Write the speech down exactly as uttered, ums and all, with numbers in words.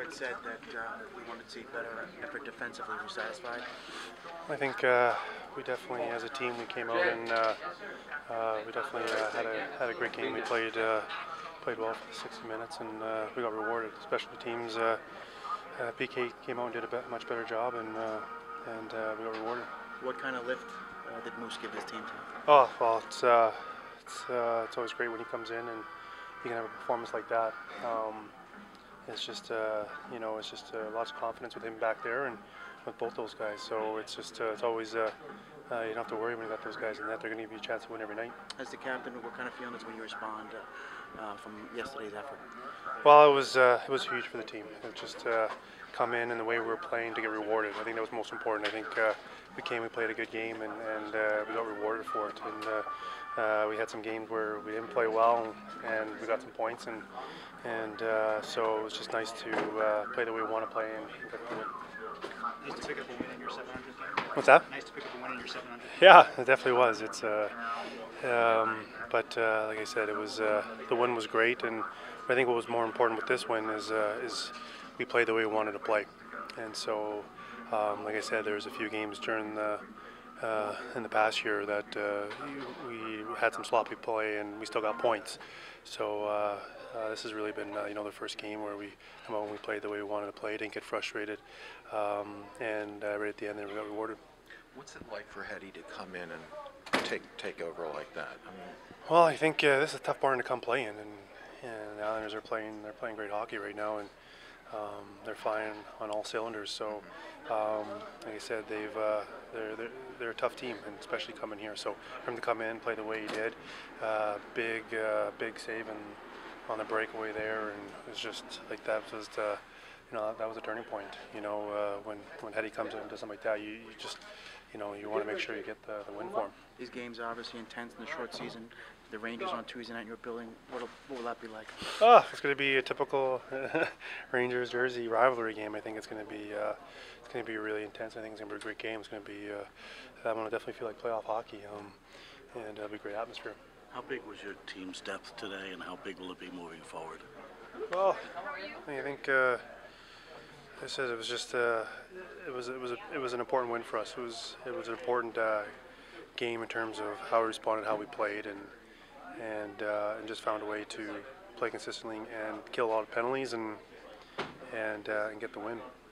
had said that uh, we wanted to see better effort defensively. Were you satisfied? I think uh, we definitely, as a team, we came out and uh, uh, we definitely uh, had a had a great game. We played uh, played well for the sixty minutes, and uh, we got rewarded. Special teams, uh, uh, P K came out and did a be much better job, and uh, and uh, we got rewarded. What kind of lift uh, did Moose give his team to? Oh well, it's uh, it's uh, it's always great when he comes in and he can have a performance like that. Um, it's just uh, you know, it's just uh, lots of confidence with him back there and with both those guys. So it's just uh, it's always uh, uh, you don't have to worry when you got those guys in net. They're going to give you a chance to win every night. As the captain, what kind of feeling is when you respond uh, uh, from yesterday's effort? Well, it was uh, it was huge for the team. It just uh, come in and the way we were playing to get rewarded. I think that was most important. I think uh, we came, we played a good game, and, and uh, we got rewarded for it. And uh, uh, we had some games where we didn't play well, and we got some points. And and uh, so it was just nice to uh, play the way we want to play and get the win. Nice to pick up a win in your seven hundred game. What's that? Nice to pick up a win in your seven hundred. Yeah, it definitely was. It's uh, um, but uh, like I said, it was uh, the win was great, and I think what was more important with this win is uh, is we played the way we wanted to play, and so um, like I said, there was a few games during the uh, in the past year that uh, we had some sloppy play, and we still got points. So uh, uh, this has really been uh, you know the first game where we come out and we played the way we wanted to play, didn't get frustrated, um, and uh, right at the end there we got rewarded. What's it like for Hetty to come in and take take over like that? I mean, well, I think uh, this is a tough barn to come play in, and, and the Islanders are playing they're playing great hockey right now, and um, they're firing on all cylinders. So, um, like I said, they've uh, they're, they're they're a tough team, and especially coming here. So for him to come in, play the way he did, uh, big uh, big save and on the breakaway there, and it was just like that was the, you know that was a turning point. You know uh, when when Hetty comes in and does something like that, you, you just you know you want to make sure you get the, the win for him. These games are obviously intense in the short season. The Rangers on Tuesday night in your building. What what will that be like? Oh, it's going to be a typical Rangers Jersey rivalry game. I think it's going to be uh, it's going to be really intense. I think it's going to be a great game. It's going to be uh, I'm going to definitely feel like playoff hockey, um, and it'll be a great atmosphere. How big was your team's depth today, and how big will it be moving forward? Well, I think uh, I said it was just uh, it was it was a, it was an important win for us. It was it was an important uh, game in terms of how we responded, how we played, and and uh, and just found a way to play consistently and kill a lot of penalties and and uh, and get the win.